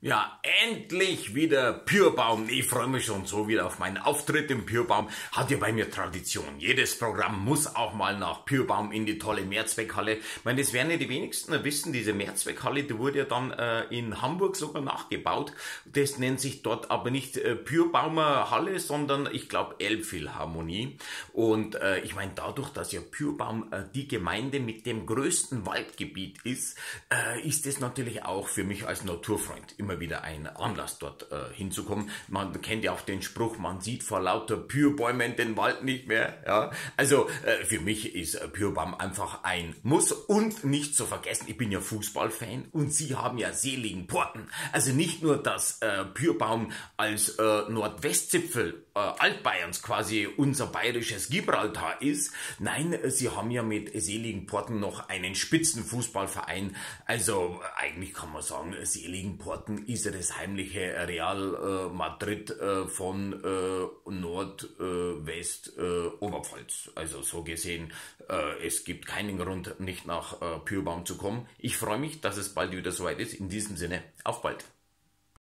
Ja, endlich wieder Pyrbaum. Ich freue mich schon so wieder auf meinen Auftritt im Pyrbaum. Hat ja bei mir Tradition. Jedes Programm muss auch mal nach Pyrbaum in die tolle Mehrzweckhalle. Ich meine, das werden ja die wenigsten wissen, diese Mehrzweckhalle, die wurde ja dann in Hamburg sogar nachgebaut. Das nennt sich dort aber nicht Pyrbaumer Halle, sondern ich glaube Elbphilharmonie. Und ich meine, dadurch, dass ja Pyrbaum die Gemeinde mit dem größten Waldgebiet ist es natürlich auch für mich als Naturfreund immer wieder ein Anlass, dort hinzukommen. Man kennt ja auch den Spruch, man sieht vor lauter Pyrbäumen den Wald nicht mehr. Ja? Also für mich ist Pyrbaum einfach ein Muss und nicht zu vergessen, ich bin ja Fußballfan und Sie haben ja Seligenporten. Also nicht nur, dass Pyrbaum als Nordwestzipfel Altbayerns quasi unser bayerisches Gibraltar ist, nein, Sie haben ja mit Seligenporten noch einen Spitzenfußballverein. Also eigentlich kann man sagen, Seligenporten ist ja das heimliche Real Madrid von Nordwest Oberpfalz. Also so gesehen, es gibt keinen Grund, nicht nach Pyrbaum zu kommen. Ich freue mich, dass es bald wieder soweit ist. In diesem Sinne, auf bald.